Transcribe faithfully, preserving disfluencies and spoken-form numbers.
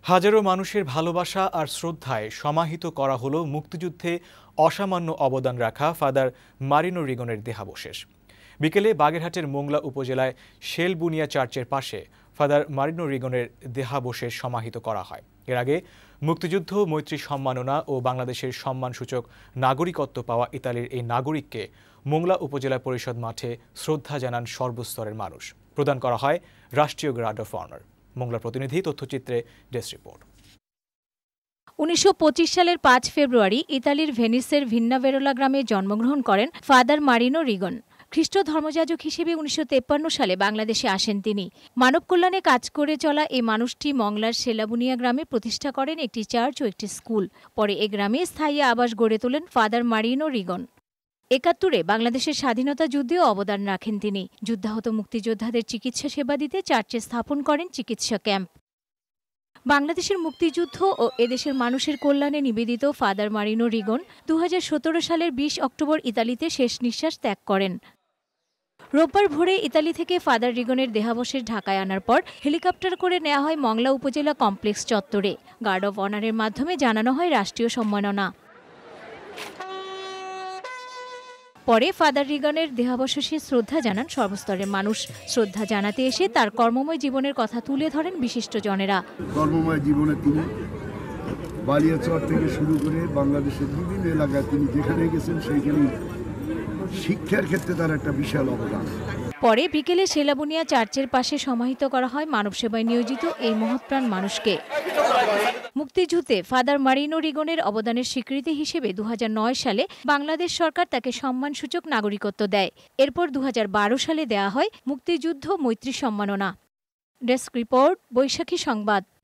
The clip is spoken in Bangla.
হাজারো মানুষের ভালোবাসা আর শ্রদ্ধায় সমাহিত করা হলো মুক্তিযুদ্ধে অসামান্য অবদান রাখা ফাদার মারিনো রিগনের দেহাবশেষ। বিকেলে বাগেরহাটের মোংলা উপজেলায় শেলবুনিয়া চার্চের পাশে ফাদার মারিনো রিগনের দেহাবশেষ সমাহিত করা হয়। এর আগে মুক্তিযুদ্ধ মৈত্রী সম্মাননা ও বাংলাদেশের সম্মানসূচক নাগরিকত্ব পাওয়া ইতালির এই নাগরিককে মোংলা উপজেলা পরিষদ মাঠে শ্রদ্ধা জানান সর্বস্তরের মানুষ। প্রদান করা হয় রাষ্ট্রীয় গার্ড অফ অনার। মোংলা প্রতিনিধি তথ্যচিত্রে ডেস্ক রিপোর্ট। উনিশশো পঁচিশ সালের পাঁচ ফেব্রুয়ারি ইতালির ভেনিসের ভিন্নাভেরোলা গ্রামে জন্মগ্রহণ করেন ফাদার মারিনো রিগন। খ্রিস্ট ধর্মযাজক হিসেবে উনিশশো তেপ্পান্ন সালে বাংলাদেশে আসেন তিনি। মানব কল্যাণে কাজ করে চলা এই মানুষটি মংলার শেলাবুনিয়া গ্রামে প্রতিষ্ঠা করেন একটি চার্চ ও একটি স্কুল। পরে এ গ্রামে স্থায়ী আবাস গড়ে তোলেন ফাদার মারিনো রিগন। একাত্তরে বাংলাদেশের স্বাধীনতা যুদ্ধেও অবদান রাখেন তিনি। যুদ্ধাহত মুক্তিযোদ্ধাদের চিকিৎসা সেবা দিতে চার্চে স্থাপন করেন চিকিৎসা ক্যাম্প। বাংলাদেশের মুক্তিযুদ্ধ ও এদেশের মানুষের কল্যাণে নিবেদিত ফাদার মারিনো রিগন দু হাজার সতেরো সালের বিশ অক্টোবর ইতালিতে শেষ নিঃশ্বাস ত্যাগ করেন। রোববার ভোরে ইতালি থেকে ফাদার রিগনের দেহাবশেষ ঢাকায় আনার পর হেলিকপ্টার করে নেওয়া হয় মংলা উপজেলা কমপ্লেক্স চত্বরে। গার্ড অব অনারের মাধ্যমে জানানো হয় রাষ্ট্রীয় সম্মাননা। পরে ফাদার রিগনের দেহাবশেষে শ্রদ্ধা জানান সর্বস্তরের মানুষ। শ্রদ্ধা জানাতে এসে তার কর্মময় জীবনের কথা তুলে ধরেন বিশিষ্টজনেরা। কর্মময় জীবনে তিনি বালিয়াচর থেকে শুরু করে বাংলাদেশের বিভিন্ন এলাকায় তিনি যেখানে গেছেন সেইখানে শিক্ষার ক্ষেত্রে তার একটা বিশাল অবদান। পরে বিকেলে শেলাবুনিয়া চার্চের পাশে সমাহিত করা হয় মানব সেবায় নিয়োজিত এই মহৎপ্রাণ মানুষকে। মুক্তিযুদ্ধে ফাদার মারিনো রিগনের অবদানের স্বীকৃতি হিসেবে দু হাজার নয় সালে বাংলাদেশ সরকার তাকে সম্মানসূচক নাগরিকত্ব দেয়। এরপর দু হাজার বারো সালে দেয়া হয় মুক্তিযুদ্ধ মৈত্রী সম্মাননা। ডেস্ক রিপোর্ট, বৈশাখী সংবাদ।